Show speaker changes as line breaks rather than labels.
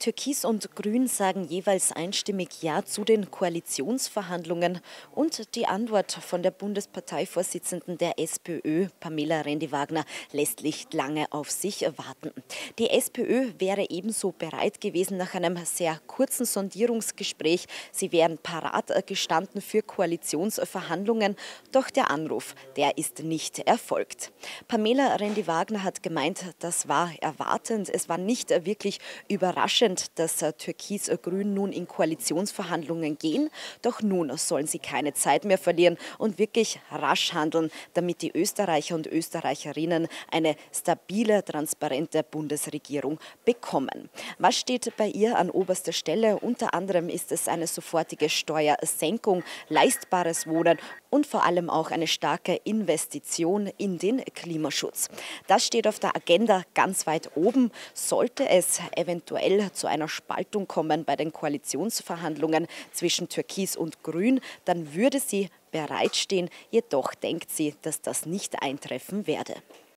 Türkis und Grün sagen jeweils einstimmig Ja zu den Koalitionsverhandlungen und die Antwort von der Bundesparteivorsitzenden der SPÖ, Pamela Rendi-Wagner, lässt nicht lange auf sich warten. Die SPÖ wäre ebenso bereit gewesen nach einem sehr kurzen Sondierungsgespräch. Sie wären parat gestanden für Koalitionsverhandlungen, doch der Anruf, der ist nicht erfolgt. Pamela Rendi-Wagner hat gemeint, das war erwartend, es war nicht wirklich überraschend, dass Türkis-Grün nun in Koalitionsverhandlungen gehen. Doch nun sollen sie keine Zeit mehr verlieren und wirklich rasch handeln, damit die Österreicher und Österreicherinnen eine stabile, transparente Bundesregierung bekommen. Was steht bei ihr an oberster Stelle? Unter anderem ist es eine sofortige Steuersenkung, leistbares Wohnen und vor allem auch eine starke Investition in den Klimaschutz. Das steht auf der Agenda ganz weit oben. Sollte es eventuell zu einer Spaltung kommen bei den Koalitionsverhandlungen zwischen Türkis und Grün, dann würde sie bereitstehen. Jedoch denkt sie, dass das nicht eintreffen werde.